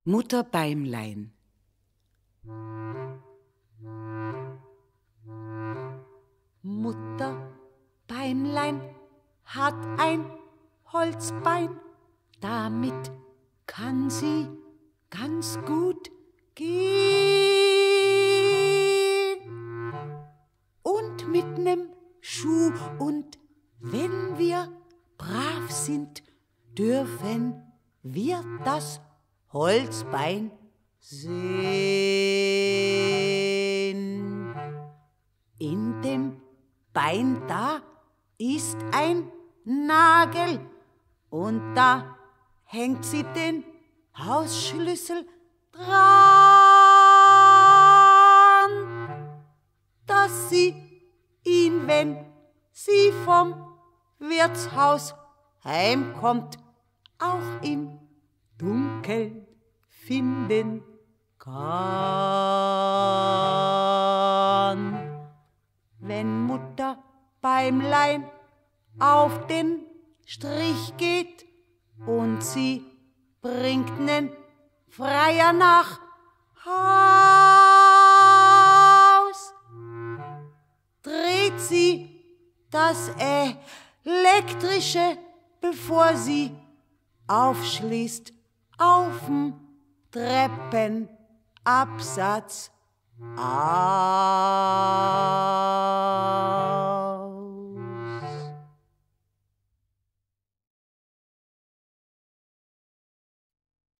Mutter Beimlein. Mutter Beimlein hat ein Holzbein, damit kann sie ganz gut gehen. Und mit nem Schuh, und wenn wir brav sind, dürfen wir das Holzbein sehen. In dem Bein da ist ein Nagel, und da hängt sie den Hausschlüssel dran, dass sie ihn, wenn sie vom Wirtshaus heimkommt, auch im Dunkeln finden kann. Wenn Mutter Beimlein auf den Strich geht und sie bringt nen Freier nach Haus, dreht sie das Elektrische, bevor sie aufschließt, auf'n Treppenabsatz auf.